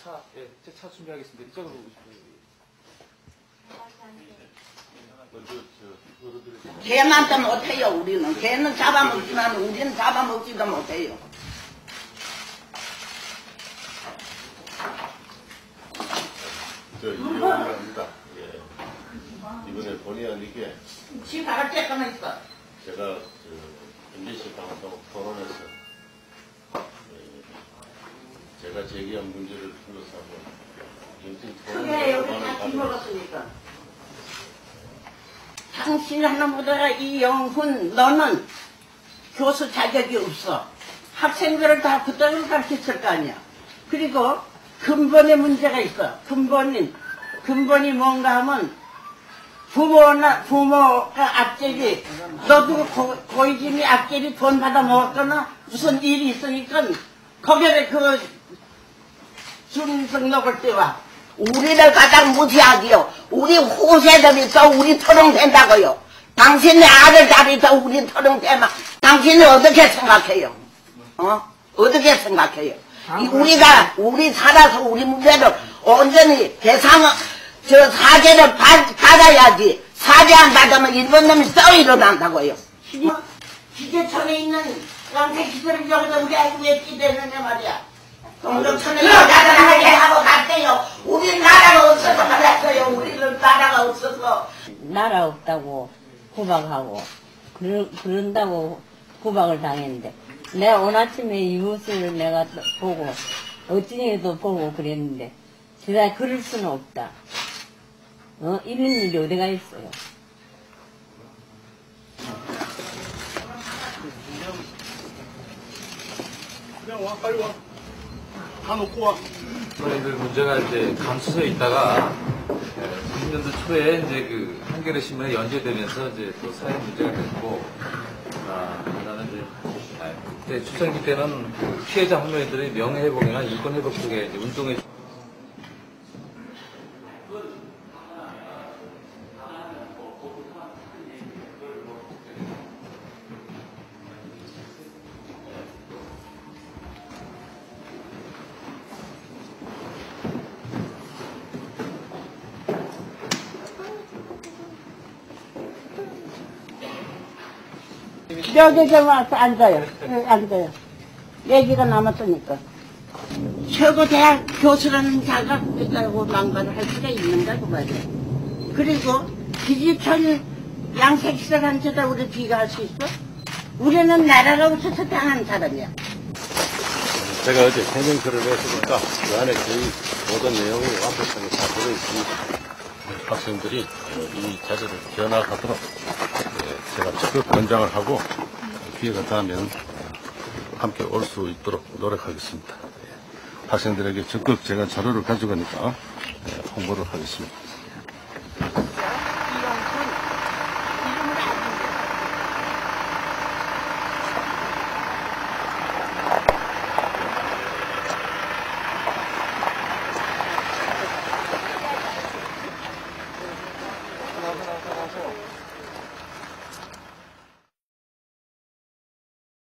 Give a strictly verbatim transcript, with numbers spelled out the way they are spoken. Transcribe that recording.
차, 예, 제 차 준비하겠습니다. 이쪽으로 오십시오. 개만도 못해요. 우리는 개는 잡아먹지만 우리는 잡아먹지도 못해요. 저 이용합니다. 예. 이번에 본의 아니게 집 바로 쬐까만 있어. 제가 저 엠비씨 방송하고 토론해서 예, 제가 제기한 문제를 둘러싸고 그게 여기 다 뒤먹었으니까. 당신 하나보다 이영훈 너는 교수 자격이 없어. 학생들을 다 그대로 가르쳤을 거 아니야. 그리고 근본의 문제가 있어. 근본이 근본이 뭔가 하면 부모나 부모가 앞제비 너도 고, 고이김이 앞제비 돈 받아 먹었거나 무슨 일이 있으니까 거기에 그 준승 먹을 때 와. 우리를 가장 무시하지요. 우리 후세들이 또 우리 토롱된다고요. 당신의 아들 딸이 또 우리 토롱되면 당신이 어떻게 생각해요? 어? 어떻게 생각해요? 이 우리가 우리 살아서 우리 문제를 온전히 대상 저 사죄를 받, 받아야지. 사죄 안 받으면 일본 놈이 써 일어난다고요. 기재청에 있는 양태기들을 여기서 우리 아이고 왜 끼대느냐 말이야. 동정천을 나가게 하고 갔대요. 우리 나라가 없어서 말았어요. 우리는 나라가 없어서. 나라 없다고 구박하고 그러, 그런다고 구박을 당했는데 내가 오늘 아침에 이 모습을 내가 보고 어찌해도 보고 그랬는데 제가 그럴 수는 없다. 어? 이런 일이 어디가 있어요. 그냥 와, 빨리 와. 다 놓고 와. 저희들 문제가 이제 감수소에 있다가 구십 년도 초에 이제 그 한겨레 신문에 연재되면서 이제 또 사회 문제가 됐고, 아, 그다음에 이제 아, 그때 추천기 때는 그 피해자 할머니들의 명예회복이나 인권회복 쪽에 이제 운동에 여기 좀 와서 앉아요. 여기 앉아요. 얘기가 남았으니까. 최고대학 교수라는 자가 있다고 망발을 할 수가 있는가 그 말이야. 그리고 기지천 양색시설한테다 우리 비교할 수 있어? 우리는 나라가 없어서 당한 사람이야. 제가 어제 해명서를 냈으니까 그 안에 거의 모든 내용이 완벽하게 다 들어있습니다. 학생들이 이 자세를 변화하도록 제가 적극 권장을 하고 기회가 닿으면 함께 올 수 있도록 노력하겠습니다. 학생들에게 적극 제가 자료를 가져가니까 홍보를 하겠습니다.